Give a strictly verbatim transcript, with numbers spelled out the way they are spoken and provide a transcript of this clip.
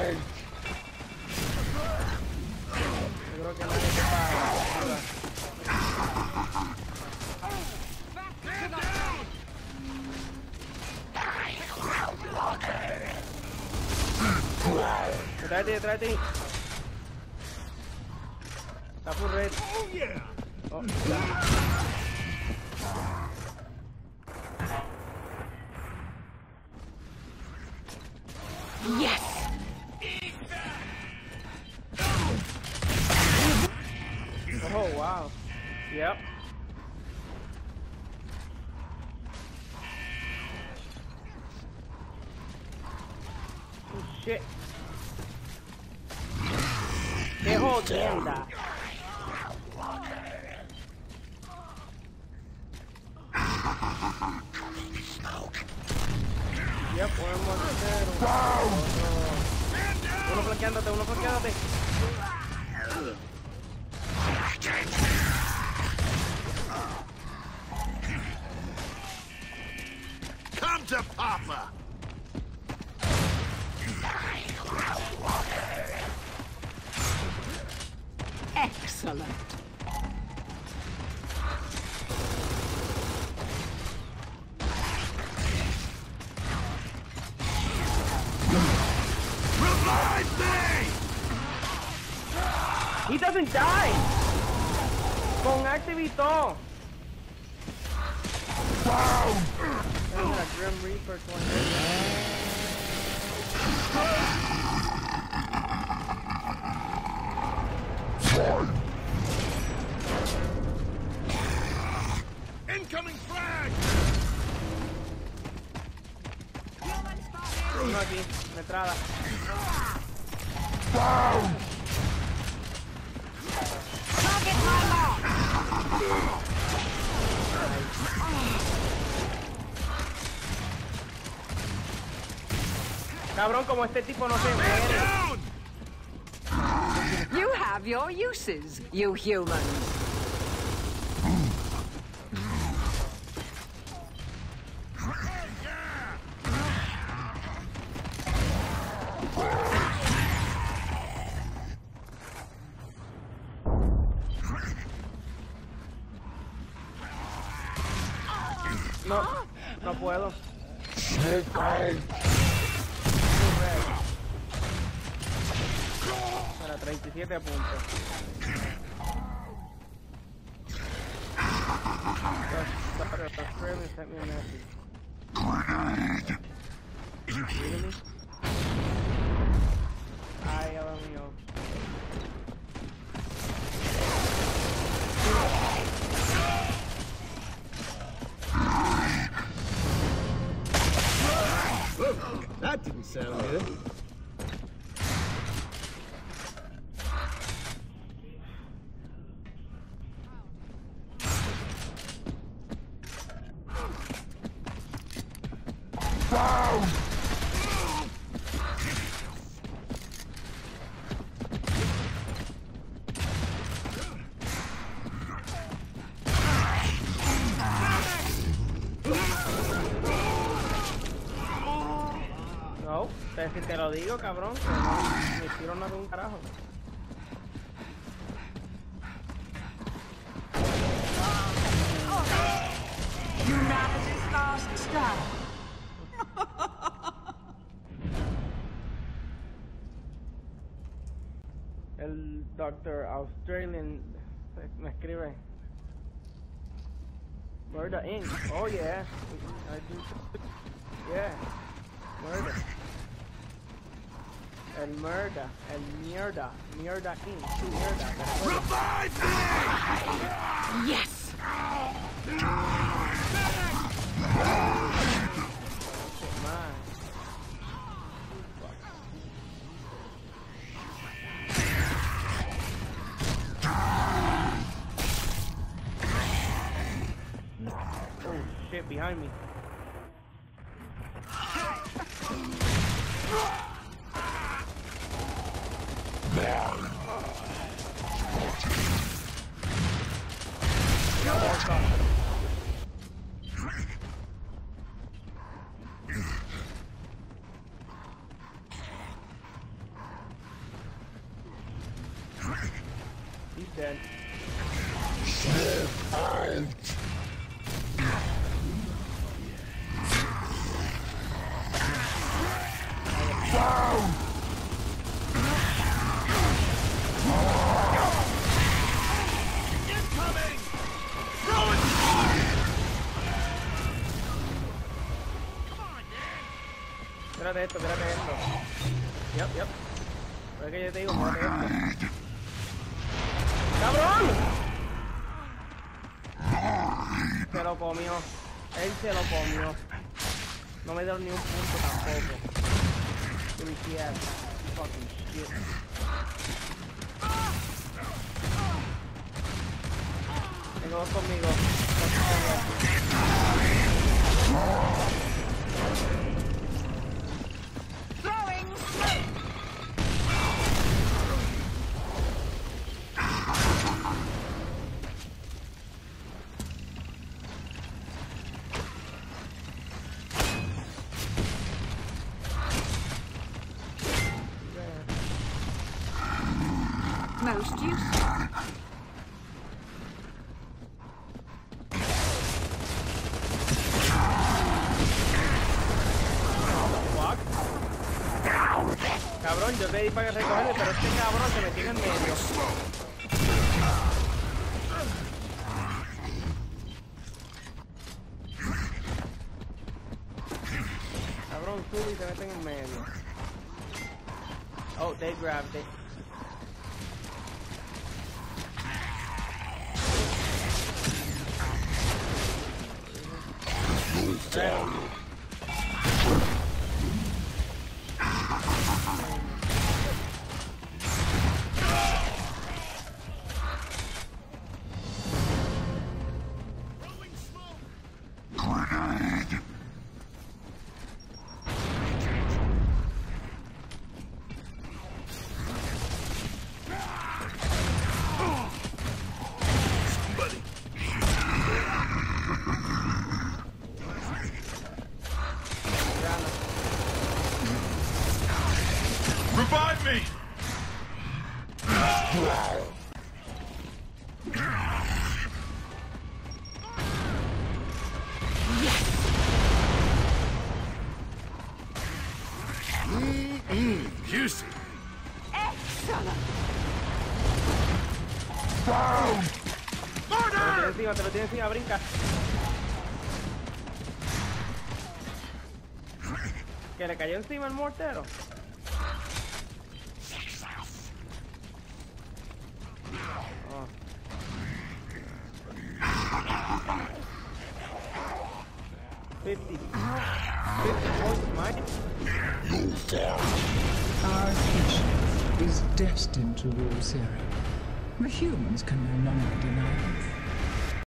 Yo creo que nadie te paga. Detrás de ti, detrás de ti. Está full red. Oh yeah. Oh. Yes. Oh wow. Yep. Oh shit. Qué jodienda. Yep, podemos hacer un... Uno flanqueándote, uno flanqueándote. Come to Papa. Excellent. Revive me! He doesn't die. Con activito. Down! There's a Grim Reaper twenty. Incoming flag! Uno aquí, una entrada. Down! Target my mark. Cabrón, como este tipo no se muere. Down! You have your uses, you humans. No, no puedo. Para treinta y siete puntos. Doctor Australian sent me a message. Really? Ay, Dios mío. That didn't sound good. Down! No, pero si te lo digo, cabrón, que no, me tiro nada de un carajo. Humanity's last stand. El Doctor Australian me escribe. Murder Incorporated. Oh yeah. I do. Yeah. Murder. El murder. El mierda. Mierda Incorporated. Mierda. Revive me! Yes. Shit, man. Oh shit, behind me. Espérate esto, espérate esto. Yep, yep. ¿Sabes que yo te digo? Espérate esto. ¡Cabrón! Se lo comió. Él se lo comió. No me dio ni un punto tampoco. Felicidades. Fucking shit. Tengo dos conmigo. Throwing smoke. Most useful. Cabrón, yo te di para recogerle, pero este cabrón se me tiene en medio. Cabrón, sube y te meten en medio. Oh, they grabbed it. Revive me! Mmm, juicy. Excellent. Down! Te lo tiene Order! encima, te lo tiene encima, brinca. Que le cayó encima el mortero. Oh. Fifty. Fifty points, Mike. Our species is destined to rule Zero. The humans can no longer deny it.